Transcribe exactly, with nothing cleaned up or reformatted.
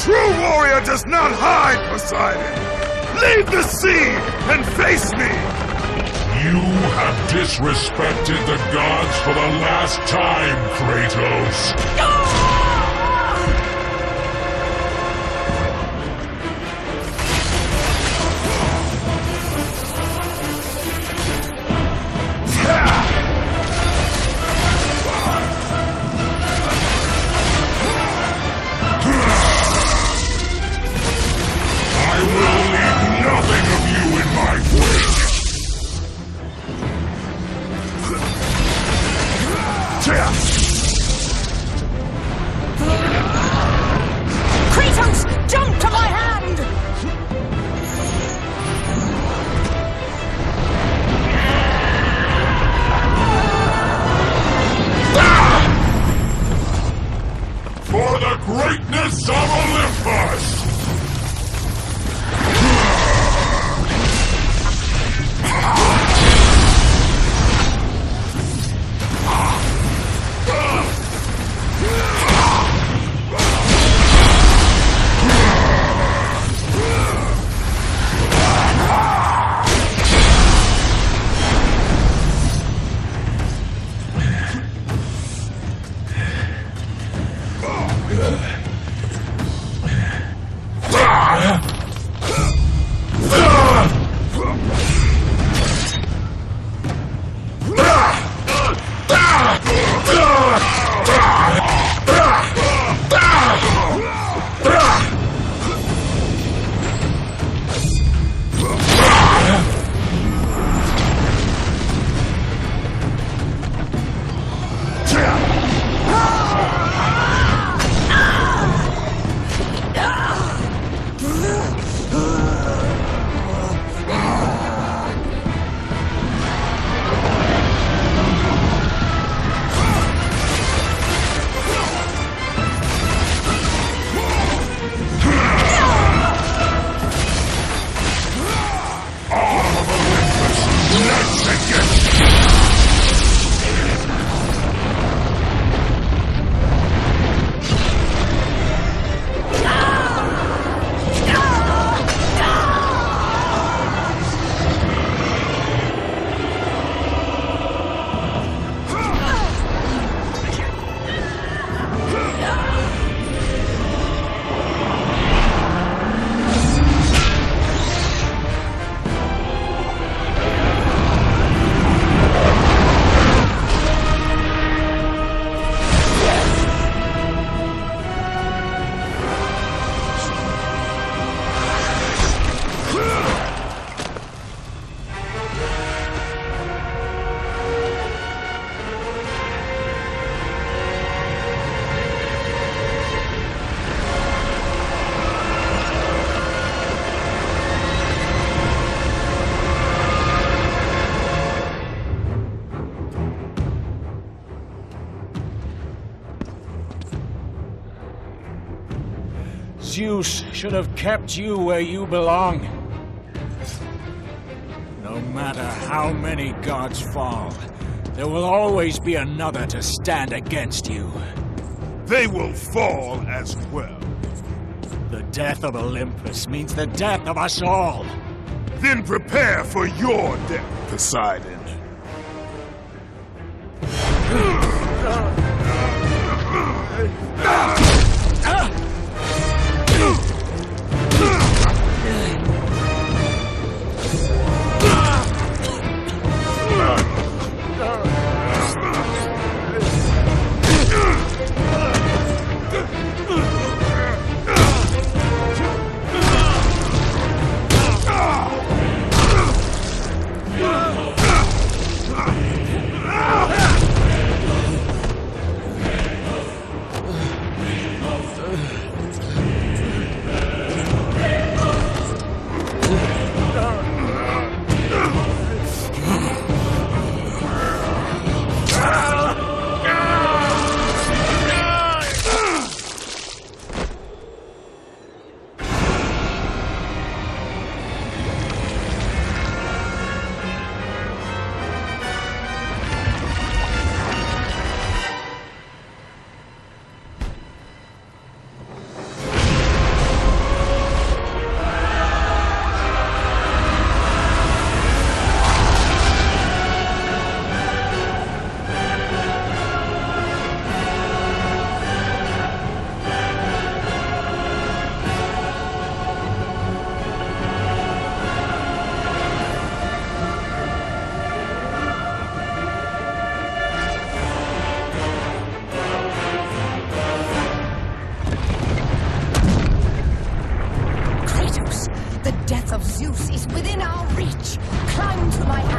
true warrior does not hide, Poseidon! Leave the sea and face me! You have disrespected the gods for the last time, Kratos! Kratos, jump to my hand! For the greatness of Olympus! Zeus should have kept you where you belong. No matter how many gods fall, there will always be another to stand against you. They will fall as well. The death of Olympus means the death of us all. Then prepare for your death, Poseidon. climb to my hand.